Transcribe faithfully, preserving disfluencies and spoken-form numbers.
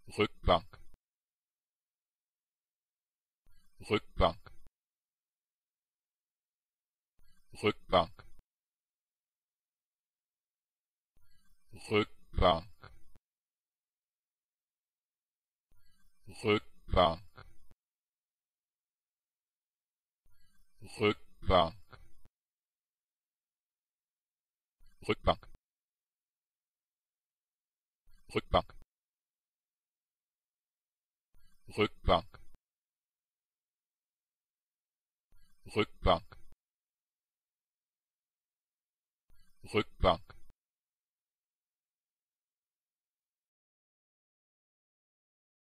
Rückbank, Rückbank, Rückbank, Rückbank, Rückbank, Rückbank, Rückbank, Rückbank, Rückbank, Rückbank, Rückbank,